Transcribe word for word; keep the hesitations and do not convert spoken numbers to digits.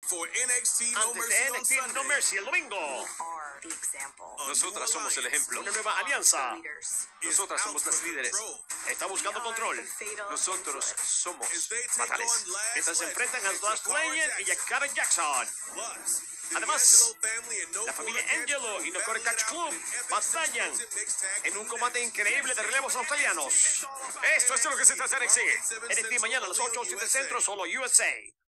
Antes de N X T No Mercy el domingo. Nosotras somos el ejemplo. Una nueva alianza. Nosotras somos las líderes. Está buscando control. Nosotros somos fatales. Mientras se enfrentan a Dust Legend y Yakara Jackson. Además, la familia Angelo y Nokore Catch Club batallan en un combate increíble de relevos australianos. Esto es lo que se trata de N X T. N X T mañana a las ocho, siete centro, solo U S A.